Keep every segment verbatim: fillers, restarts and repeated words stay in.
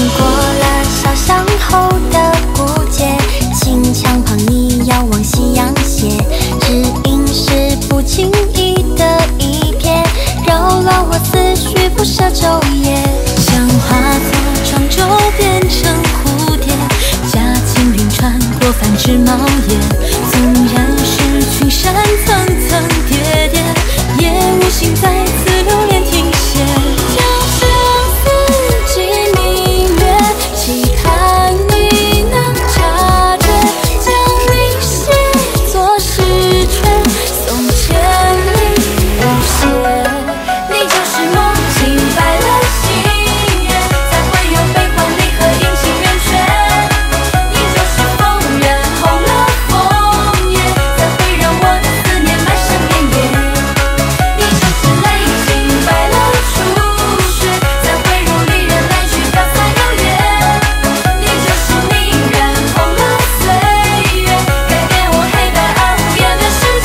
过了小巷后的古街，青墙旁你遥望夕阳斜，只因是不经意的一瞥，扰乱我思绪，不舍昼夜。像化作庄周变成蝴蝶，驾轻云穿过繁枝茂叶。纵然是群山层层叠叠，也无心再次留恋停歇。就这样四季明月，期盼你能察觉，将你写作诗卷，送千里无邪。你就是梦境白了心愿，才会有悲欢离合阴晴圆缺。你就是风染红了枫叶，才会让我的思念漫山遍野。你就是泪浸白了初雪，才会如离人来去飘洒摇曳。你就是你染红了岁月，改变我黑白而无言的世界。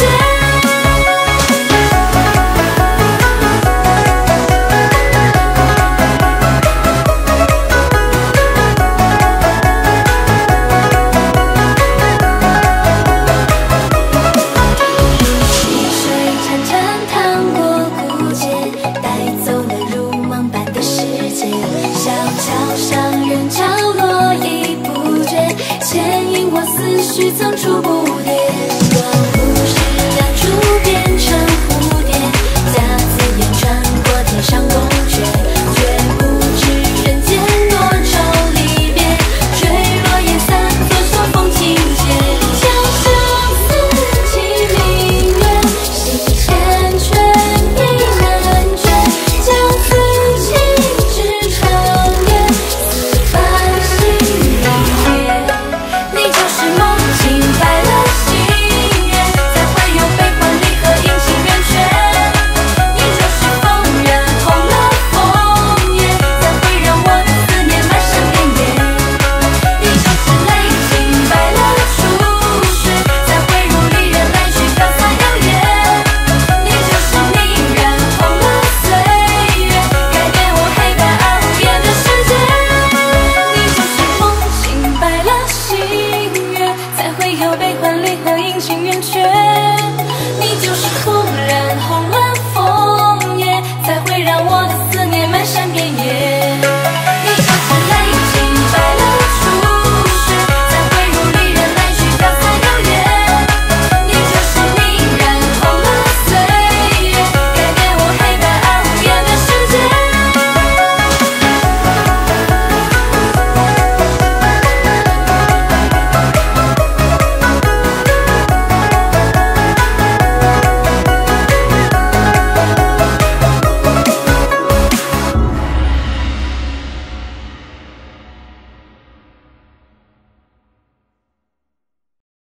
溪水潺潺淌过古街，带走了如梦般的世界。小桥上人潮络绎不绝，牵引我思绪层出不